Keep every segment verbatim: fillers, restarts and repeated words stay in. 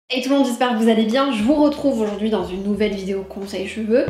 Hey tout le monde, j'espère que vous allez bien. Je vous retrouve aujourd'hui dans une nouvelle vidéo conseil cheveux.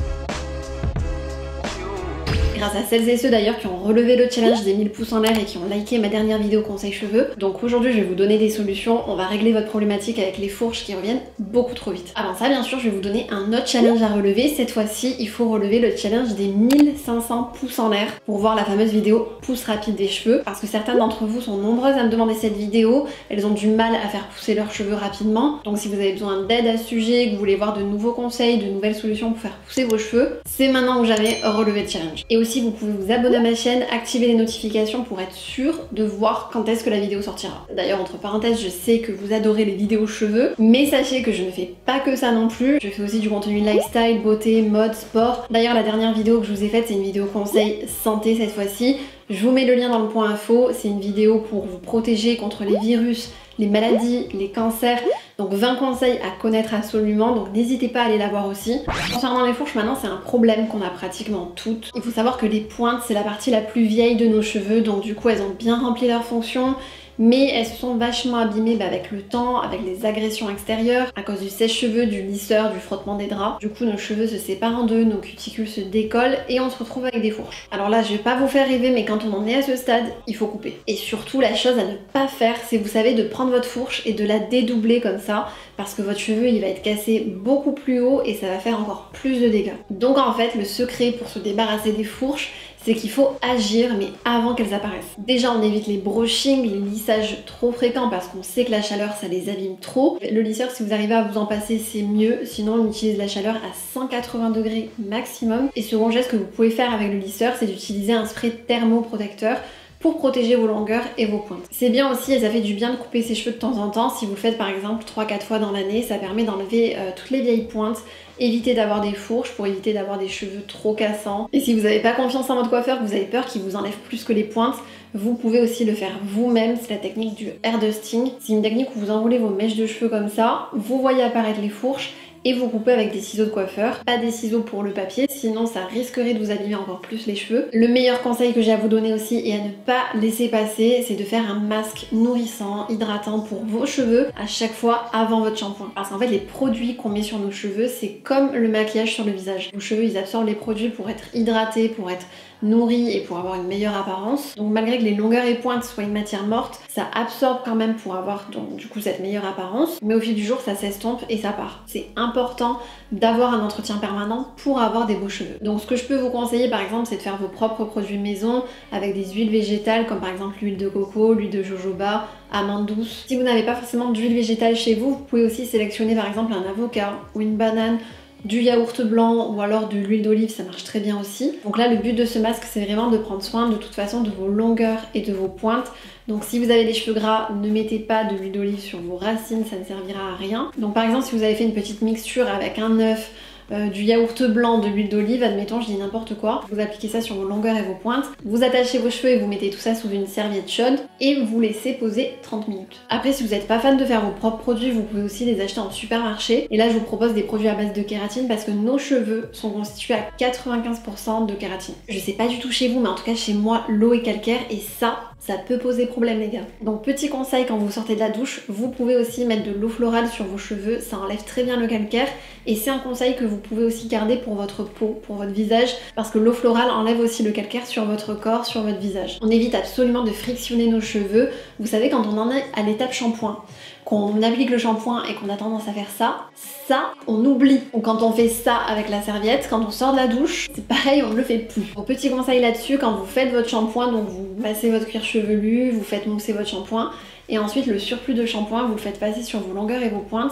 Grâce à celles et ceux d'ailleurs qui ont relevé le challenge des mille pouces en l'air et qui ont liké ma dernière vidéo conseil cheveux. Donc aujourd'hui je vais vous donner des solutions, on va régler votre problématique avec les fourches qui reviennent beaucoup trop vite. Avant ça bien sûr je vais vous donner un autre challenge à relever. Cette fois-ci il faut relever le challenge des mille cinq cents pouces en l'air pour voir la fameuse vidéo pouce rapide des cheveux. Parce que certaines d'entre vous sont nombreuses à me demander cette vidéo, elles ont du mal à faire pousser leurs cheveux rapidement. Donc si vous avez besoin d'aide à ce sujet, que vous voulez voir de nouveaux conseils, de nouvelles solutions pour faire pousser vos cheveux, c'est maintenant ou jamais relever le challenge. Et aussi vous pouvez vous abonner à ma chaîne, activer les notifications pour être sûr de voir quand est-ce que la vidéo sortira. D'ailleurs entre parenthèses je sais que vous adorez les vidéos cheveux, mais sachez que je ne fais pas que ça non plus. Je fais aussi du contenu lifestyle, beauté, mode, sport. D'ailleurs la dernière vidéo que je vous ai faite c'est une vidéo conseil santé cette fois-ci. Je vous mets le lien dans le point info, c'est une vidéo pour vous protéger contre les virus, les maladies, les cancers, donc vingt conseils à connaître absolument, donc n'hésitez pas à aller la voir aussi. Concernant les fourches maintenant c'est un problème qu'on a pratiquement toutes. Il faut savoir que les pointes c'est la partie la plus vieille de nos cheveux, donc du coup elles ont bien rempli leur fonction, mais elles se sont vachement abîmées bah, avec le temps, avec les agressions extérieures, à cause du sèche-cheveux, du lisseur, du frottement des draps. Du coup nos cheveux se séparent en deux, nos cuticules se décollent et on se retrouve avec des fourches. Alors là je vais pas vous faire rêver mais quand on en est à ce stade, il faut couper. Et surtout la chose à ne pas faire c'est vous savez de prendre votre fourche et de la dédoubler comme ça, parce que votre cheveu il va être cassé beaucoup plus haut et ça va faire encore plus de dégâts. Donc en fait le secret pour se débarrasser des fourches, c'est qu'il faut agir mais avant qu'elles apparaissent. Déjà on évite les brushings, les lissages trop fréquents parce qu'on sait que la chaleur ça les abîme trop. Le lisseur si vous arrivez à vous en passer c'est mieux, sinon on utilise la chaleur à cent quatre-vingts degrés maximum. Et second geste que vous pouvez faire avec le lisseur c'est d'utiliser un spray thermoprotecteur pour protéger vos longueurs et vos pointes. C'est bien aussi et ça fait du bien de couper ses cheveux de temps en temps. Si vous le faites par exemple trois quatre fois dans l'année, ça permet d'enlever euh, toutes les vieilles pointes, éviter d'avoir des fourches pour éviter d'avoir des cheveux trop cassants. Et si vous n'avez pas confiance en votre coiffeur, que vous avez peur qu'il vous enlève plus que les pointes, vous pouvez aussi le faire vous-même, c'est la technique du hair dusting. C'est une technique où vous enroulez vos mèches de cheveux comme ça, vous voyez apparaître les fourches, et vous coupez avec des ciseaux de coiffeur, pas des ciseaux pour le papier, sinon ça risquerait de vous abîmer encore plus les cheveux. Le meilleur conseil que j'ai à vous donner aussi et à ne pas laisser passer, c'est de faire un masque nourrissant, hydratant pour vos cheveux à chaque fois avant votre shampoing. Parce qu'en fait les produits qu'on met sur nos cheveux, c'est comme le maquillage sur le visage. Vos cheveux ils absorbent les produits pour être hydratés, pour être nourris et pour avoir une meilleure apparence. Donc malgré que les longueurs et pointes soient une matière morte, ça absorbe quand même pour avoir donc du coup cette meilleure apparence. Mais au fil du jour ça s'estompe et ça part. C'est important d'avoir un entretien permanent pour avoir des beaux cheveux. Donc ce que je peux vous conseiller par exemple c'est de faire vos propres produits maison avec des huiles végétales comme par exemple l'huile de coco, l'huile de jojoba, amande douce. Si vous n'avez pas forcément d'huile végétale chez vous, vous pouvez aussi sélectionner par exemple un avocat ou une banane, du yaourt blanc ou alors de l'huile d'olive, ça marche très bien aussi. Donc là le but de ce masque c'est vraiment de prendre soin de toute façon de vos longueurs et de vos pointes. Donc si vous avez des cheveux gras, ne mettez pas de l'huile d'olive sur vos racines, ça ne servira à rien. Donc par exemple si vous avez fait une petite mixture avec un œuf, Euh, du yaourt blanc, de l'huile d'olive, admettons, je dis n'importe quoi. Vous appliquez ça sur vos longueurs et vos pointes, vous attachez vos cheveux et vous mettez tout ça sous une serviette chaude et vous laissez poser trente minutes. Après, si vous n'êtes pas fan de faire vos propres produits, vous pouvez aussi les acheter en supermarché. Et là, je vous propose des produits à base de kératine parce que nos cheveux sont constitués à quatre-vingt-quinze pour cent de kératine. Je sais pas du tout chez vous, mais en tout cas chez moi, l'eau est calcaire et ça, ça peut poser problème les gars. Donc petit conseil quand vous sortez de la douche, vous pouvez aussi mettre de l'eau florale sur vos cheveux, ça enlève très bien le calcaire et c'est un conseil que vous pouvez aussi garder pour votre peau, pour votre visage, parce que l'eau florale enlève aussi le calcaire sur votre corps, sur votre visage. On évite absolument de frictionner nos cheveux. Vous savez quand on en est à l'étape shampoing, qu'on applique le shampoing et qu'on a tendance à faire ça, ça on oublie. Ou quand on fait ça avec la serviette, quand on sort de la douche, c'est pareil, on ne le fait plus. Donc petit conseil là-dessus, quand vous faites votre shampoing, donc vous passez votre cuir chevelu, vous faites mousser votre shampoing, et ensuite le surplus de shampoing, vous le faites passer sur vos longueurs et vos pointes,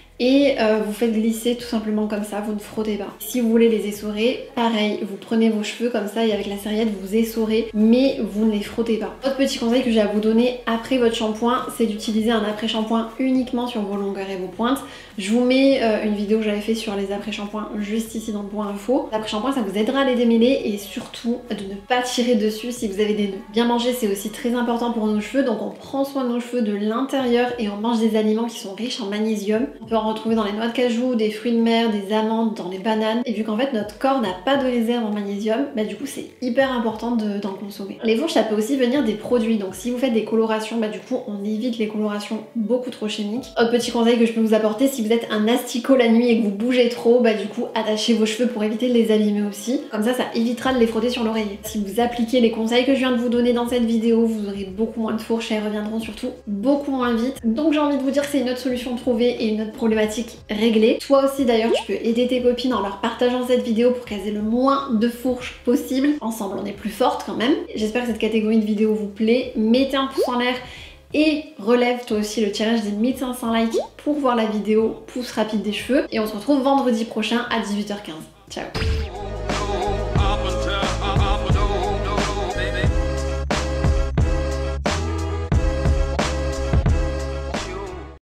et euh, vous faites glisser tout simplement comme ça, vous ne frottez pas. Si vous voulez les essorer, pareil, vous prenez vos cheveux comme ça et avec la serviette vous essorez, mais vous ne les frottez pas. Autre petit conseil que j'ai à vous donner après votre shampoing, c'est d'utiliser un après-shampoing uniquement sur vos longueurs et vos pointes. Je vous mets euh, une vidéo que j'avais fait sur les après-shampoings juste ici dans le point info. L'après-shampoing ça vous aidera à les démêler et surtout de ne pas tirer dessus si vous avez des nœuds. Bien manger c'est aussi très important pour nos cheveux, donc on prend soin de nos cheveux de l'intérieur et on mange des aliments qui sont riches en magnésium. On peut en retrouver dans les noix de cajou, des fruits de mer, des amandes, dans les bananes. Et vu qu'en fait notre corps n'a pas de réserve en magnésium, bah du coup c'est hyper important d'en consommer. Les fourches ça peut aussi venir des produits, donc si vous faites des colorations, bah du coup on évite les colorations beaucoup trop chimiques. Autre petit conseil que je peux vous apporter, si vous êtes un asticot la nuit et que vous bougez trop, bah du coup attachez vos cheveux pour éviter de les abîmer aussi. Comme ça ça évitera de les frotter sur l'oreiller. Si vous appliquez les conseils que je viens de vous donner dans cette vidéo, vous aurez beaucoup moins de fourches et elles reviendront surtout beaucoup moins vite. Donc j'ai envie de vous dire que c'est une autre solution trouvée et une autre problématique réglée. Toi aussi d'ailleurs tu peux aider tes copines en leur partageant cette vidéo pour qu'elles aient le moins de fourches possible. Ensemble on est plus fortes quand même. J'espère que cette catégorie de vidéos vous plaît. Mettez un pouce en l'air et relève toi aussi le challenge des mille cinq cents likes pour voir la vidéo pouce rapide des cheveux. Et on se retrouve vendredi prochain à dix-huit heures quinze. Ciao.